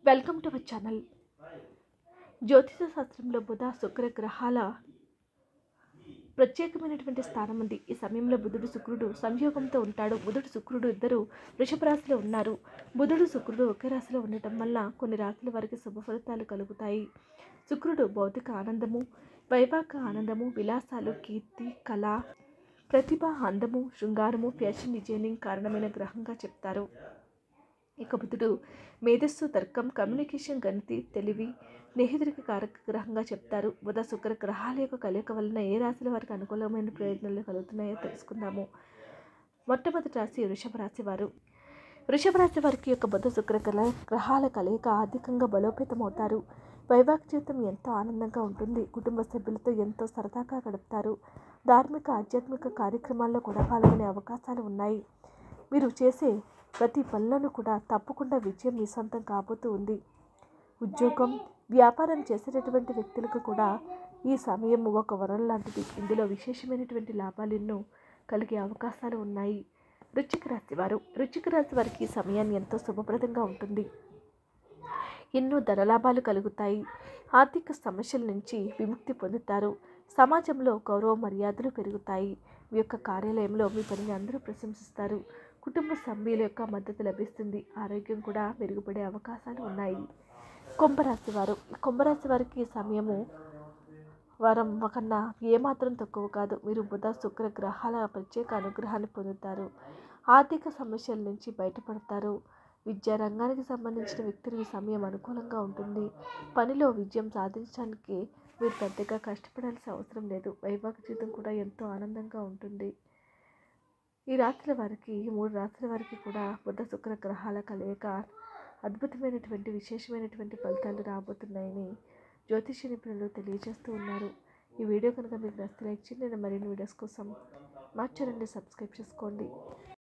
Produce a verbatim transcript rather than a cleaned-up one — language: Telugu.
Welcome to our channel. జ్యోతిష శాస్త్రంలో బుధ శుక్ర గ్రహాల ప్రత్యేకమైనటువంటి స్థానం ఉంది. ఈ సమయంలో బుధుడు శుక్రుడు సంయోగంతో ఉంటాడు. బుధుడు శుక్రుడు ఇద్దరు వృషభ రాశిలో ఉన్నారు. బుధుడు శుక్రుడు ఒకే రాశిలో ఉండటం వల్ల కొన్ని రాశుల వారికి శుభ ఫలితాలు కలుగుతాయి. శుక్రుడు భౌతిక ఆనందము, వైవాహిక ఆనందము, విలాసాలు, కీర్తి, కళ, ప్రతిభ, అందము, శృంగారము, ఫ్యాషన్ డిజైనింగ్ కారణమైన గ్రహంగా చెప్తారు. ఇక బుధుడు మేధస్సు, తర్కం, కమ్యూనికేషన్, గణితి, తెలివి, స్నేహితుడికి కారక గ్రహంగా చెప్తారు. బుధ శుక్ర గ్రహాల యొక్క కలయిక వలన ఏ రాశుల వారికి అనుకూలమైన ప్రయోజనాలు కలుగుతున్నాయో తెలుసుకుందాము. మొట్టమొదటి రాశి వృషభ రాశి వారు. వృషభ రాశి వారికి యొక్క బుధ శుక్ర గ్రహాల కలయిక ఆర్థికంగా బలోపేతమవుతారు. వైవాహిక జీవితం ఎంతో ఆనందంగా ఉంటుంది. కుటుంబ సభ్యులతో ఎంతో సరదాగా గడుపుతారు. ధార్మిక ఆధ్యాత్మిక కార్యక్రమాల్లో కూడా పాల్గొనే అవకాశాలు ఉన్నాయి. మీరు చేసే ప్రతి పనులను కూడా తప్పకుండా విజయం మీ సొంతం కాబోతూ ఉంది. ఉద్యోగం, వ్యాపారం చేసేటటువంటి వ్యక్తులకు కూడా ఈ సమయం ఒక వరం లాంటిది. ఇందులో విశేషమైనటువంటి లాభాలు ఎన్నో కలిగే అవకాశాలు ఉన్నాయి. వృశ్చిక రాశి వారు. వృశ్చిక రాశి వారికి ఈ సమయాన్ని ఎంతో శుభప్రదంగా ఉంటుంది. ఎన్నో ధనలాభాలు కలుగుతాయి. ఆర్థిక సమస్యల నుంచి విముక్తి పొందుతారు. సమాజంలో గౌరవ మర్యాదలు పెరుగుతాయి. మీ యొక్క కార్యాలయంలో మీ పనిని అందరూ ప్రశంసిస్తారు. కుటుంబ సభ్యుల యొక్క మద్దతు లభిస్తుంది. ఆరోగ్యం కూడా మెరుగుపడే అవకాశాలు ఉన్నాయి. కుంభరాశి వారు. కుంభరాశి వారికి ఈ సమయము వారం కన్నా ఏమాత్రం తక్కువ కాదు. మీరు బుధ శుక్ర గ్రహాల ప్రత్యేక అనుగ్రహాన్ని పొందుతారు. ఆర్థిక సమస్యల నుంచి బయటపడతారు. విద్యా రంగానికి సంబంధించిన వ్యక్తులకు సమయం అనుకూలంగా ఉంటుంది. పనిలో విజయం సాధించడానికి మీరు పెద్దగా కష్టపడాల్సిన అవసరం లేదు. వైవాహిక జీవితం కూడా ఎంతో ఆనందంగా ఉంటుంది. ఈ రాశుల వారికి ఈ మూడు రాశుల వారికి కూడా బుధ శుక్ర గ్రహాల కలయిక అద్భుతమైనటువంటి విశేషమైనటువంటి ఫలితాలు రాబోతున్నాయని జ్యోతిష నిపుణులు తెలియజేస్తూ ఉన్నారు. ఈ వీడియో కనుక మీకు నచ్చితే లైక్ చేయండి. నేను మరిన్ని వీడియోస్ కోసం మా ఛానల్ని సబ్స్క్రైబ్ చేసుకోండి.